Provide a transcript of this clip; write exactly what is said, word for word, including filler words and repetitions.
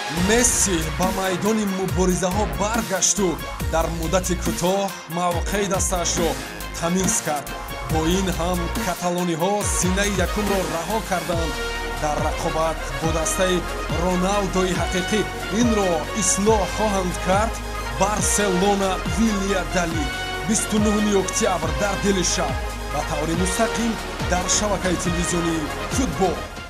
месси ба майдони муборизаҳо баргашту дар муддати кӯтоҳ мавқеи дастаашро тамиз кард. бо ин ҳам каталониҳо синаи якумро раҳо карданд. дар рақобат бо дастаи роналдои ҳақиқӣ инро ислоҳ хоҳанд кард. барселона вильядалид бисту нӯҳуми октябр дар дили шаб ба таври мустақим дар шабакаи телевизионии футбол.